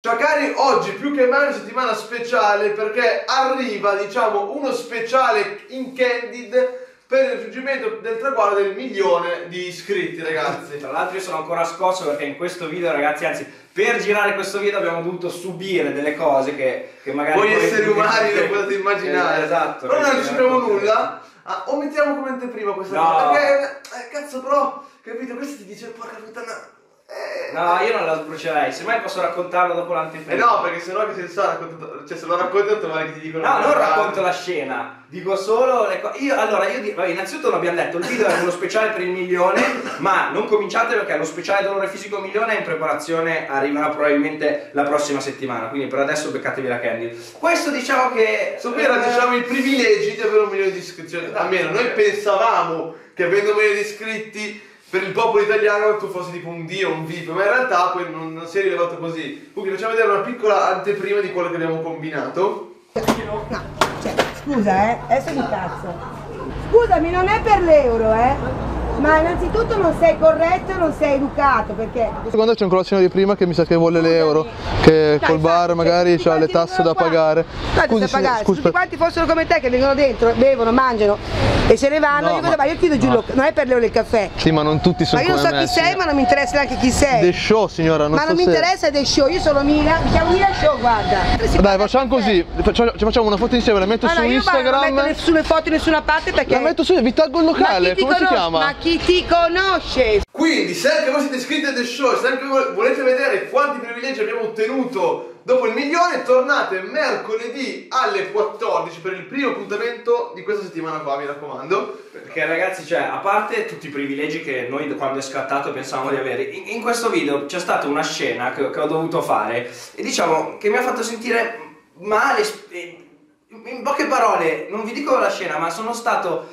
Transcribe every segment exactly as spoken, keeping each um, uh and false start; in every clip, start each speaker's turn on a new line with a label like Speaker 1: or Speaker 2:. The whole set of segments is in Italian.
Speaker 1: Ciao cari, oggi più che mai una settimana speciale perché arriva, diciamo, uno speciale in Candid per il raggiungimento del traguardo del milione di iscritti, ragazzi.
Speaker 2: Tra l'altro io sono ancora scosso perché in questo video, ragazzi, anzi, per girare questo video abbiamo dovuto subire delle cose che, che magari...
Speaker 1: Voi esseri umani non potete immaginare.
Speaker 2: Eh, esatto.
Speaker 1: Però non anticipiamo nulla. Ah, omettiamo come anteprima questa
Speaker 2: no.
Speaker 1: cosa. Perché, eh, cazzo, però, capito? Questo ti dice, porca puttana... Eh,
Speaker 2: no, io non la sbrucerei, semmai posso raccontarlo dopo l'anteprima.
Speaker 1: Eh no, perché sennò che se sa raccontato, cioè se lo racconti tanto male che ti dicono.
Speaker 2: No, non racconto la scena, dico solo le cose. Io allora io dico, innanzitutto non abbiamo detto, il video è uno speciale per il milione, ma non cominciate perché lo speciale dolore fisico milione è in preparazione, arriverà probabilmente la prossima settimana, quindi per adesso beccatevi la Candid. Questo diciamo che.
Speaker 1: So, qui era diciamo i privilegi di avere un milione di iscrizioni.
Speaker 2: Esatto.
Speaker 1: Almeno noi pensavamo che avendo un milione di iscritti per il popolo italiano tu fossi tipo un dio, un V I P, ma in realtà poi non, non si è rilevato così. Quindi facciamo vedere una piccola anteprima di quello che abbiamo combinato.
Speaker 3: No, cioè, scusa eh, adesso mi cazzo. Scusami, non è per l'euro eh. Ma innanzitutto non sei corretto e non sei educato perché...
Speaker 1: Secondo c'è ancora la cena di prima che mi sa che vuole l'euro, che
Speaker 3: Dai,
Speaker 1: col bar
Speaker 3: sai,
Speaker 1: magari
Speaker 3: se
Speaker 1: ha le tasse da
Speaker 3: qua,
Speaker 1: pagare.
Speaker 3: Scusi, da pagare. Se tutti quanti fossero come te che vengono dentro, bevono, mangiano e se ne vanno,
Speaker 1: no,
Speaker 3: io cosa
Speaker 1: ma...
Speaker 3: vai? Io chiudo giù,
Speaker 1: no.
Speaker 3: non è per l'euro il caffè.
Speaker 1: Sì, ma non tutti sono
Speaker 3: come me. Ma io non so chi sei, ma non mi interessa neanche chi sei.
Speaker 1: The Show, signora, non
Speaker 3: ma
Speaker 1: so
Speaker 3: non
Speaker 1: se...
Speaker 3: mi interessa The Show, io sono Mila, mi chiamo Mila Show, guarda.
Speaker 1: Dai, facciamo così, ci facciamo una foto insieme, la metto
Speaker 3: ma
Speaker 1: su
Speaker 3: no, io
Speaker 1: Instagram.
Speaker 3: non metto nessune foto in nessuna parte perché...
Speaker 1: La metto su, vi taggo il locale, come
Speaker 3: conosce?
Speaker 1: si chiama?
Speaker 3: Ma chi ti conosce?
Speaker 1: Quindi, se anche voi siete iscritti a The Show, se anche voi volete vedere quanti privilegi abbiamo ottenuto dopo il milione, tornate mercoledì alle quattordici per il primo appuntamento di questa settimana qua, mi raccomando.
Speaker 2: Perché ragazzi, cioè, a parte tutti i privilegi che noi quando è scattato pensavamo di avere, in, in questo video c'è stata una scena che, che ho dovuto fare e diciamo che mi ha fatto sentire male, in poche parole, non vi dico la scena, ma sono stato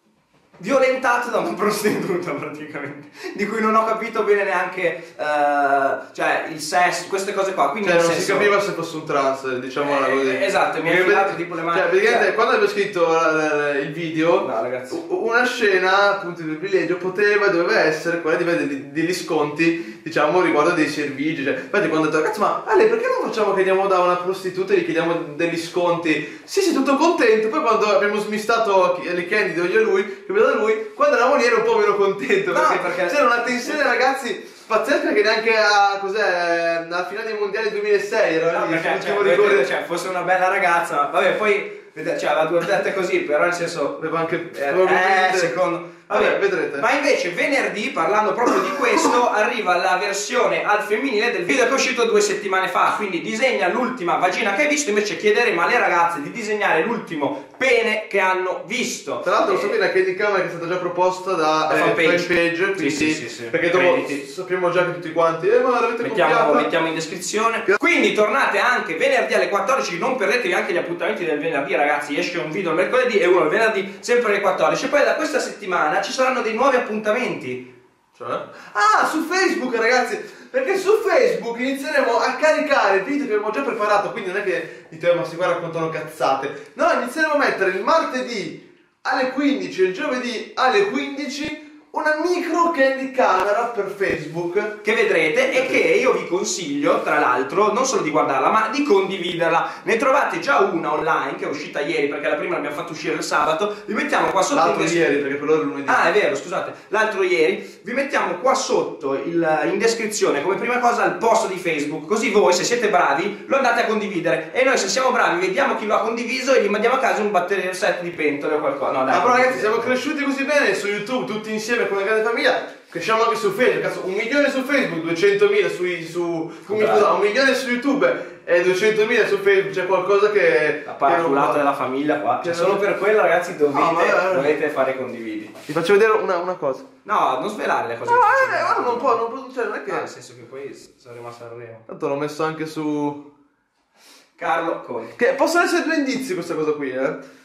Speaker 2: violentato da una prostituta praticamente, di cui non ho capito bene neanche uh, cioè il sesso, queste cose qua, quindi
Speaker 1: cioè non
Speaker 2: senso...
Speaker 1: si capiva se fosse un trans, diciamola
Speaker 2: eh,
Speaker 1: così.
Speaker 2: Esatto, mi ha filato tipo le mani.
Speaker 1: Cioè praticamente
Speaker 2: cioè...
Speaker 1: quando avevo scritto il video,
Speaker 2: no, ragazzi,
Speaker 1: una scena appunto di privilegio poteva e doveva essere quella di avere degli sconti, diciamo, riguardo dei servigi. Cioè, infatti quando ho detto ragazzi, ma Ale, perché non facciamo che andiamo da una prostituta e gli chiediamo degli sconti? Sì, sì, tutto contento. Poi quando abbiamo smistato le Candid io e lui, da lui, quando eravamo lì ero un po' meno contento perché,
Speaker 2: no, perché...
Speaker 1: c'era una tensione, ragazzi, pazzesca, che neanche a cos'è alla finale dei mondiali duemilasei era
Speaker 2: no,
Speaker 1: lì,
Speaker 2: perché cioè, cioè, fosse una bella ragazza, ma vabbè, poi cioè aveva due dette così, però nel senso
Speaker 1: aveva anche
Speaker 2: eh, eh secondo vabbè,
Speaker 1: vabbè, vedrete.
Speaker 2: Ma invece venerdì, parlando proprio di questo, arriva la versione al femminile del video che è uscito due settimane fa, quindi disegna l'ultima vagina che hai visto, invece chiederemo alle ragazze di disegnare l'ultimo pene che hanno visto.
Speaker 1: Tra l'altro
Speaker 2: e...
Speaker 1: lo sapete la Candy Camera che è stata già proposta da
Speaker 2: eh, fanpage,
Speaker 1: fanpage, quindi
Speaker 2: sì, sì, sì, sì.
Speaker 1: perché dopo
Speaker 2: Crediti.
Speaker 1: sappiamo già che tutti quanti eh, ma l'avete
Speaker 2: mettiamo,
Speaker 1: copiata.
Speaker 2: mettiamo in descrizione. Quindi tornate anche venerdì alle quattordici, non perdetevi anche gli appuntamenti del venerdì, ragazzi, esce un video il mercoledì e uno il venerdì sempre alle quattordici, e poi da questa settimana ci saranno dei nuovi appuntamenti.
Speaker 1: Cioè? Ah, su Facebook, ragazzi, perché su Facebook inizieremo a caricare il video che abbiamo già preparato, quindi non è che dite ma si qua raccontano cazzate. No, inizieremo a mettere il martedì alle quindici e il giovedì alle quindici una micro Candy Camera per Facebook
Speaker 2: che vedrete e che io vi consiglio, tra l'altro, non solo di guardarla ma di condividerla. Ne trovate già una online che è uscita ieri, perché la prima l'abbiamo fatta uscire il sabato. Vi mettiamo qua sotto
Speaker 1: l'altro
Speaker 2: in
Speaker 1: ieri, perché per loro è lunedì.
Speaker 2: Ah, è vero, scusate, l'altro ieri. Vi mettiamo qua sotto il, in descrizione come prima cosa il post di Facebook, così voi, se siete bravi, lo andate a condividere e noi, se siamo bravi, vediamo chi lo ha condiviso e gli mandiamo a casa un batterio set di pentole o qualcosa. No, dai,
Speaker 1: ah, però ragazzi, siamo cresciuti così bene su YouTube, tutti insieme come una grande famiglia, cresciamo anche su Facebook. Cazzo, un milione su Facebook, duecentomila su, su come scusa, un milione su YouTube e duecentomila su Facebook, c'è qualcosa che...
Speaker 2: La parafulata della famiglia qua, cioè, solo per quello, ragazzi, dovete,
Speaker 1: no, ma...
Speaker 2: dovete fare condividi.
Speaker 1: Vi faccio vedere una, una cosa.
Speaker 2: No, non svelare le cose.
Speaker 1: No,
Speaker 2: che
Speaker 1: eh, eh, non può, non può, cioè non è che...
Speaker 2: Ah, nel senso che poi saremo a Sanremo.
Speaker 1: Tanto l'ho messo anche su...
Speaker 2: Carlo Conti.
Speaker 1: Che possono essere due indizi questa cosa qui, eh.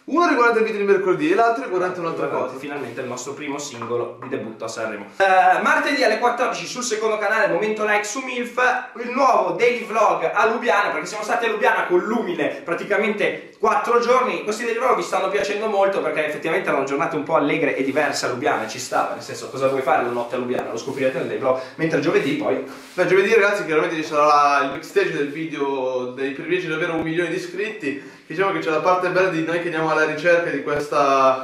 Speaker 1: Uno riguarda il video di mercoledì e l'altro riguarda un'altra cosa.
Speaker 2: Finalmente il nostro primo singolo di debutto a Sanremo. Uh, martedì alle quattordici sul secondo canale Momento Like su MILF, il nuovo daily vlog a Lubiana, perché siamo stati a Lubiana con Lumine praticamente quattro giorni. Questi daily vlog vi stanno piacendo molto perché effettivamente erano giornate un po' allegre e diverse a Lubiana, ci stava, nel senso, cosa vuoi fare la notte a Lubiana? Lo scoprirete nel daily vlog, mentre giovedì poi...
Speaker 1: Beh, giovedì ragazzi chiaramente ci sarà la, il backstage del video dei privilegi di avere un milione di iscritti. Diciamo che c'è la parte bella di noi che andiamo alla ricerca di questa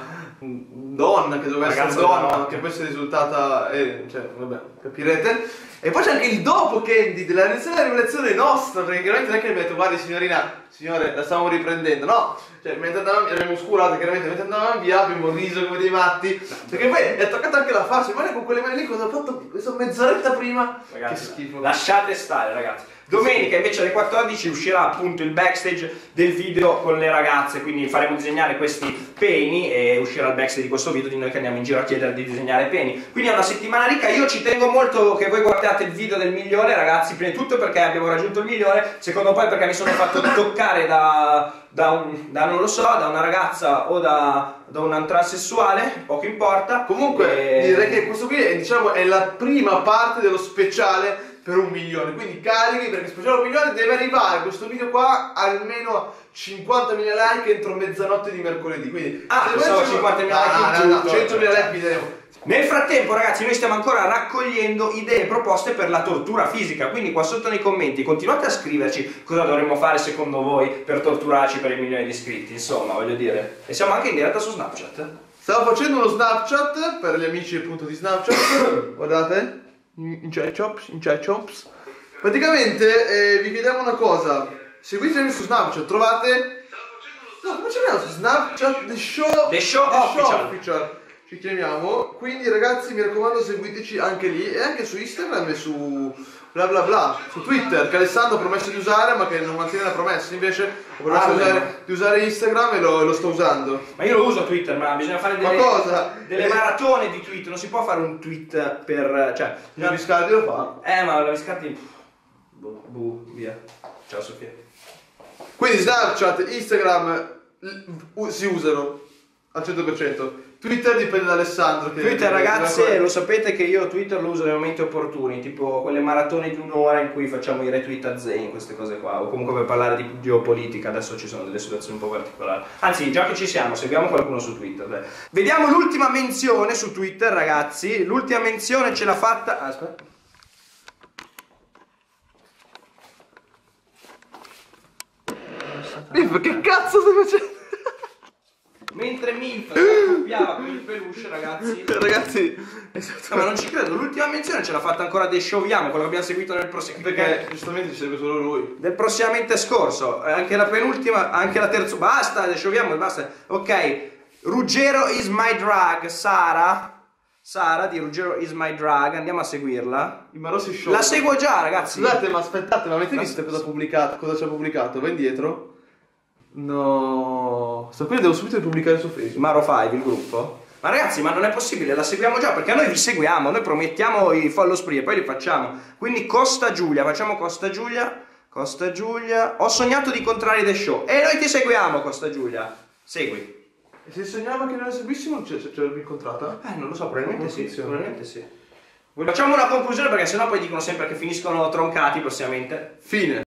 Speaker 1: donna che doveva essere donna, che poi si è risultata, eh, cioè, vabbè, capirete. E poi c'è anche il dopo Candy della reazione della rivelazione nostra, perché chiaramente non è che mi ha detto guardi signorina, signore, la stiamo riprendendo, no, cioè mentre andavamo, abbiamo oscurato chiaramente, mentre andavamo via abbiamo riso come dei matti, perché poi è toccata anche la faccia, guarda con quelle mani lì cosa ho fatto questa mezz'oretta prima,
Speaker 2: ragazzi,
Speaker 1: che schifo.
Speaker 2: Lasciate stare ragazzi. Domenica invece alle quattordici uscirà appunto il backstage del video con le ragazze, quindi faremo disegnare questi peni e uscirà il backstage di questo video di noi che andiamo in giro a chiedere di disegnare peni. Quindi è una settimana ricca, io ci tengo molto che voi guardiate il video del milione ragazzi, prima di tutto perché abbiamo raggiunto il milione, secondo poi perché mi sono fatto toccare da, da, un, da non lo so, da una ragazza o da, da un transessuale, poco importa.
Speaker 1: Comunque
Speaker 2: e...
Speaker 1: direi che questo qui è, diciamo, è la prima parte dello speciale per un milione, quindi carichi perché speciale un milione deve arrivare questo video qua almeno a cinquantamila like entro mezzanotte di mercoledì, quindi
Speaker 2: ah, pensavo cinquantamila like
Speaker 1: ah,
Speaker 2: in
Speaker 1: no,
Speaker 2: tutto,
Speaker 1: no, centomila
Speaker 2: cioè,
Speaker 1: like vi daremo.
Speaker 2: Nel frattempo ragazzi noi stiamo ancora raccogliendo idee e proposte per la tortura fisica, quindi qua sotto nei commenti continuate a scriverci cosa dovremmo fare secondo voi per torturarci per il milione di iscritti, insomma voglio dire, e siamo anche in diretta su Snapchat.
Speaker 1: Stavo facendo uno Snapchat per gli amici appunto di Snapchat, guardate, in chat chops, in chat chops. Praticamente eh, vi chiediamo una cosa, seguitemi su Snapchat, trovate, no come ci chiamiamo su Snapchat, The Show,
Speaker 2: The Show,
Speaker 1: The
Speaker 2: Official.
Speaker 1: Show Official. Ci chiamiamo, quindi ragazzi mi raccomando seguiteci anche lì e anche su Instagram e su bla bla bla, su Twitter che Alessandro ha promesso di usare ma che non mantiene la promessa, invece ho promesso
Speaker 2: ah,
Speaker 1: di, usare, di usare Instagram e lo, lo sto usando.
Speaker 2: Ma io lo uso Twitter, ma bisogna fare delle,
Speaker 1: ma cosa?
Speaker 2: delle
Speaker 1: eh,
Speaker 2: maratone di tweet, non si può fare un tweet per... cioè...
Speaker 1: il Viscardi lo fa.
Speaker 2: Eh ma la Viscardi... Buh, buh, via. Ciao Sofia.
Speaker 1: Quindi Snapchat, Instagram si usano al cento per cento. Twitter dipende da Alessandro. Che
Speaker 2: Twitter
Speaker 1: che
Speaker 2: ragazzi,
Speaker 1: che
Speaker 2: lo sapete che io Twitter lo uso nei momenti opportuni, tipo quelle maratone di un'ora in cui facciamo i retweet a Zayn, queste cose qua, o comunque per parlare di geopolitica, adesso ci sono delle situazioni un po' particolari. Anzi, già che ci siamo, seguiamo qualcuno su Twitter. Dai. Vediamo l'ultima menzione su Twitter ragazzi, l'ultima menzione ce l'ha fatta... Ah, aspetta.
Speaker 1: Milf, che cazzo stai facendo?
Speaker 2: Mentre Milf scoppiava con il peluche, ragazzi.
Speaker 1: Ragazzi,
Speaker 2: no, ma non ci credo, l'ultima menzione ce l'ha fatta ancora The Showiamo, quello che abbiamo seguito nel prossimo.
Speaker 1: Perché giustamente ci segue solo lui.
Speaker 2: Del prossimamente scorso, anche la penultima, anche la terza. Basta, The Showiamo, basta. Ok, Ruggero is my drag, Sara. Sara di Ruggero is my drag, andiamo a seguirla.
Speaker 1: Il Marossi Show.
Speaker 2: La seguo già, ragazzi.
Speaker 1: Scusate, ma aspettate, ma avete visto cosa ha pubblicato? Cosa ci ha pubblicato? Va indietro? No. Sto qui devo subito pubblicare su Facebook.
Speaker 2: Maro cinque, il gruppo. Ma ragazzi, ma non è possibile, la seguiamo già perché noi vi seguiamo, noi promettiamo i follow spree e poi li facciamo. Quindi Costa Giulia, facciamo Costa Giulia, Costa Giulia. Ho sognato di incontrare The Show e noi ti seguiamo, Costa Giulia. Segui.
Speaker 1: E se sognava che non la seguissimo, ce l'avevi incontrata?
Speaker 2: Eh, non lo so, probabilmente sì, probabilmente sì. Facciamo una conclusione perché sennò poi dicono sempre che finiscono troncati prossimamente.
Speaker 1: Fine.